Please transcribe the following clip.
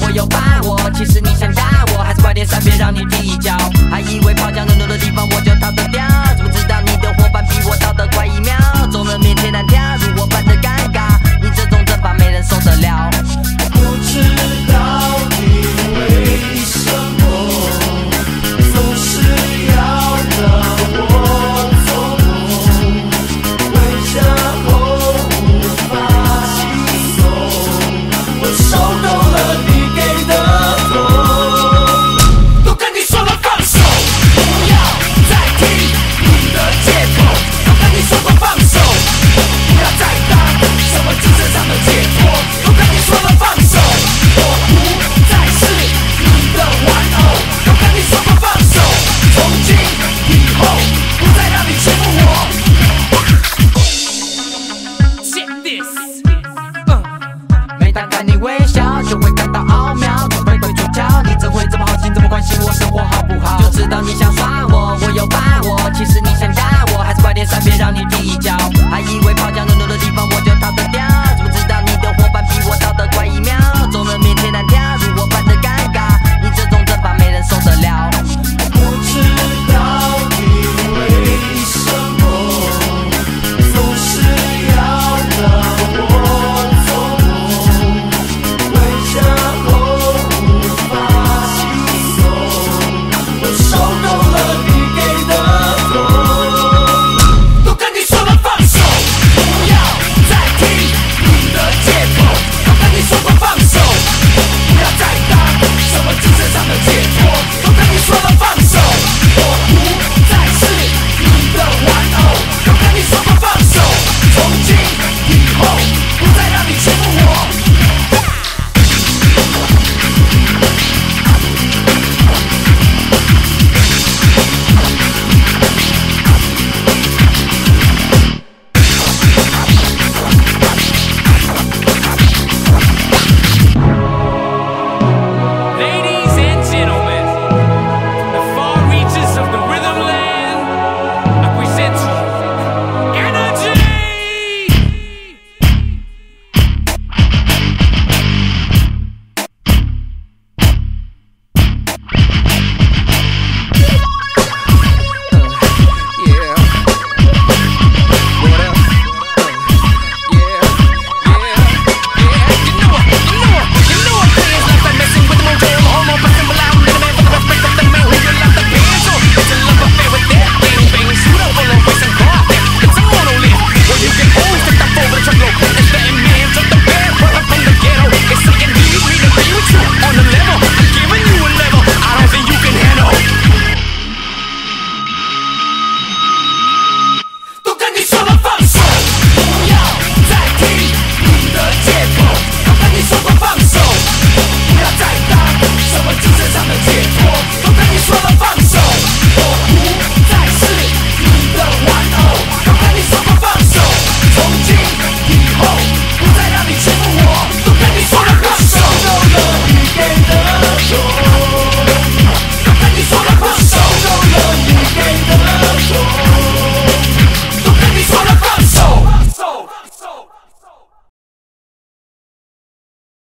我有把握。其实你想打我，还是快点闪，别让你计较。还以为炮枪人多的地方我就逃得掉，怎么知道你的伙伴比我逃得快1秒？众人面前难跳，如我般的尴尬，你这种阵法没人受得了。 不知道你为什么总是要让我做梦，回家后无法轻松，我受够了你给的痛，都跟你说了放手，不要再听你的借口，都跟你说过放手，不要再当什么精神上的解脱，都跟你说了放手，我不再是你的玩偶，都跟你说过放手，从今以后不再让你欺负我。 Check this，每当看你